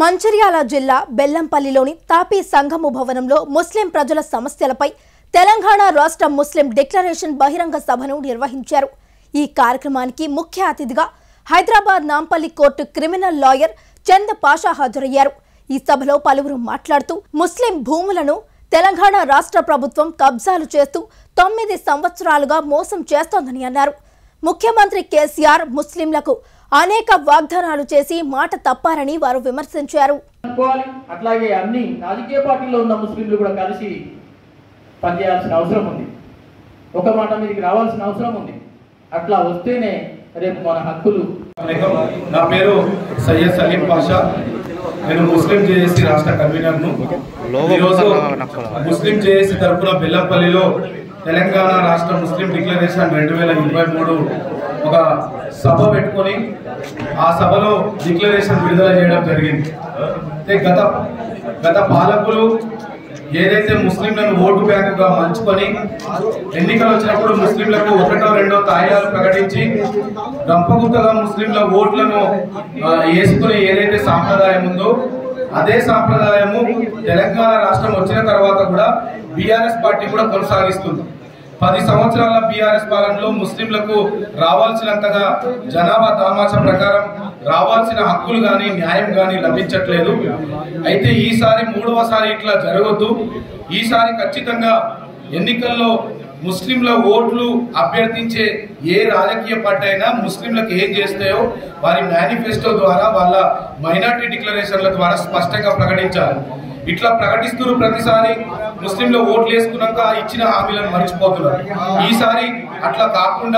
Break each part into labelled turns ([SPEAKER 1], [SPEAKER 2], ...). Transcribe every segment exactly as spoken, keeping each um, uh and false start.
[SPEAKER 1] మంచిర్యాల జిల్లా బెల్లంపల్లిలోని తాపీ సంఘము భవనంలో ముస్లిం ప్రజల సమస్యలపై తెలంగాణ రాష్ట్ర ముస్లిం డిక్లరేషన్ బహిరంగ సభను నిర్వహించారు। ఈ కార్యక్రమానికి ముఖ్య అతిథిగా Hyderabad Nampally court criminal lawyer Chand Pasha హాజరయ్యారు। ఈ సభలో పలువురు మాట్లాడుతూ ముస్లిం భూములను తెలంగాణ రాష్ట్ర ప్రభుత్వం కబ్జాలు చేస్తూ తొమ్మిది సంవత్సరాలుగా మోసం చేస్తోందని అన్నారు। ముఖ్యమంత్రి కేసీఆర్ ముస్లింలకు అనేక వాగ్దానాలు చేసి మాట తప్పారని వారు విమర్శించారు।
[SPEAKER 2] అట్లాగే అన్ని రాజకీయ పార్టీల్లో ఉన్న ముస్లింలు కూడా కలిసి పనిచేయాల్సిన అవసరం ఉంది, ఒక మాట మీదకి రావాల్సిన అవసరం ఉంది। అట్లా వస్తేనే రేపు మన హక్కులు।
[SPEAKER 3] నా పేరు సయ్యద్ సలీం పాషా, నేను ముస్లిం జేఏసీ రాష్ట్ర కన్వీనర్ను। ఈరోజు ముస్లిం జేఏసీ తరఫున బెల్లంపల్లిలో తెలంగాణ రాష్ట్ర ముస్లిం డిక్లరేషన్ రెండు వేల ఇరవై మూడు ఒక సభ పెట్టుకొని ఆ సభలో డిక్లరేషన్ విడుదల చేయడం జరిగింది। గత గత పాలకులు ఏదైతే ముస్లింలను ఓటు బ్యాంకుగా మలుచుకొని ఎన్నికలు వచ్చినప్పుడు ముస్లింలకు ఒకటో రెండో తాయిలాలు ప్రకటించి గంపగుత్తగా ముస్లింల ఓట్లను వేసుకునే ఏదైతే సాంప్రదాయం ఉందో అదే సాంప్రదాయము తెలంగాణ రాష్ట్రం వచ్చిన తర్వాత కూడా బీఆర్ఎస్ పార్టీ కూడా కొనసాగిస్తుంది। పది సంవత్సరాల బీఆర్ఎస్ పాలనలో ముస్లింలకు రావాల్సినంతగా జనాభా దామాషా ప్రకారం రావాల్సిన హక్కులు గాని న్యాయం గాని లభించట్లేదు। అయితే ఈసారి మూడవసారి ఇట్లా జరగొద్దు, ఈసారి ఖచ్చితంగా ఎన్నికల్లో ముస్లింల ఓట్లు అభ్యర్థించే ఏ రాజకీయ పార్టీ అయినా ముస్లింలకు ఏం చేస్తాయో వారి మేనిఫెస్టో ద్వారా వాళ్ళ మైనార్టీ డిక్లరేషన్ల ద్వారా స్పష్టంగా ప్రకటించాలి। ఇట్లా ప్రకటిస్తున్న ప్రతిసారి ముస్లింలు ఓట్లు వేసుకున్నాక ఇచ్చిన హామీలను మర్చిపోతున్నారు। ఈసారి అట్లా కాకుండా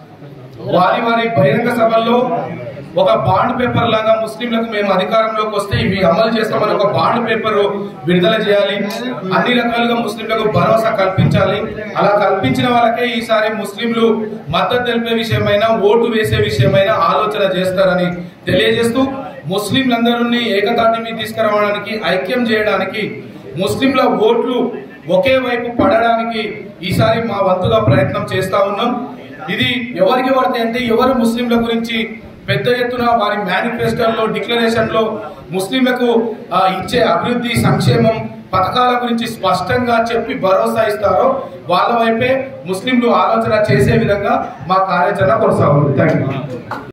[SPEAKER 3] వారి వారి బహిరంగ సభల్లో ఒక బాండ్ పేపర్ లాగా ముస్లింలకు మేము అధికారంలోకి వస్తే ఇవి అమలు చేస్తామని ఒక బాండ్ పేపర్ విడుదల చేయాలి, అన్ని రకాలుగా ముస్లింలకు భరోసా కల్పించాలి। అలా కల్పించిన వాళ్ళకే ఈసారి ముస్లింలు మద్దతు తెలిపే విషయమైనా ఓటు వేసే విషయమైనా ఆలోచన చేస్తారని తెలియజేస్తూ ముస్లింలందరినీ ఏకతాటి మీద తీసుకురావడానికి ఐక్యం చేయడానికి ముస్లింల ఓట్లు ఒకే వైపు పడడానికి ఈసారి మా వంతుగా ప్రయత్నం చేస్తా ఉన్నాం। ఇది ఎవరికి పడితే అంటే ఎవరు ముస్లింల గురించి పెద్ద ఎత్తున వారి మేనిఫెస్టోలో డిక్లరేషన్ లో ముస్లింలకు ఇచ్చే అభివృద్ధి సంక్షేమం పథకాల గురించి స్పష్టంగా చెప్పి భరోసా ఇస్తారో వాళ్ళ వైపే ముస్లింలు ఆలోచన చేసే విధంగా మా కార్యాచరణ కొనసాగుతుంది। Thank you.